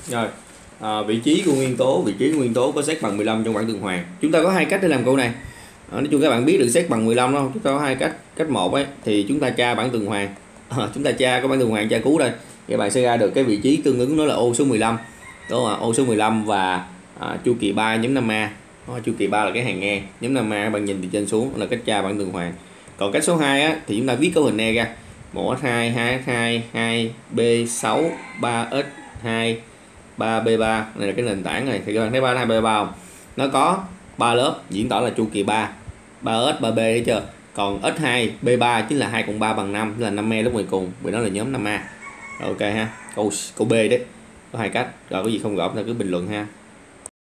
Rồi, vị trí của nguyên tố có xét bằng 15 trong bảng tuần hoàn. Chúng ta có hai cách để làm câu này. Nói chung các bạn biết được xét bằng 15 không? Chúng ta có hai cách. Cách một ấy thì chúng ta tra bảng tuần hoàn. Chúng ta tra có bảng tuần hoàn tra cứu đây. Thì các bạn sẽ ra được cái vị trí tương ứng nó là ô số 15. Đúng không ạ? Ô số 15 và chu kỳ 3 nhóm 5A. Chu kỳ 3 là cái hàng ngang, nhóm 5A các bạn nhìn từ trên xuống là cách tra bảng tuần hoàn. Còn cách số 2 á thì chúng ta viết cấu hình E ra. 1x2, 2x2, 2B6, 3x2, 3B3. Này là cái nền tảng này. Thì các bạn thấy 3x2, 3B3 không? Nó có 3 lớp diễn tỏ là chu kỳ 3, 3S, 3B thấy chưa? Còn x2, B3 chính là 2 cộng 3 bằng 5, là 5E lúc ngoài cùng, vì nó là nhóm 5A. Ok ha. Câu B đấy. Có hai cách. Rồi có gì không rõ ta cứ bình luận ha.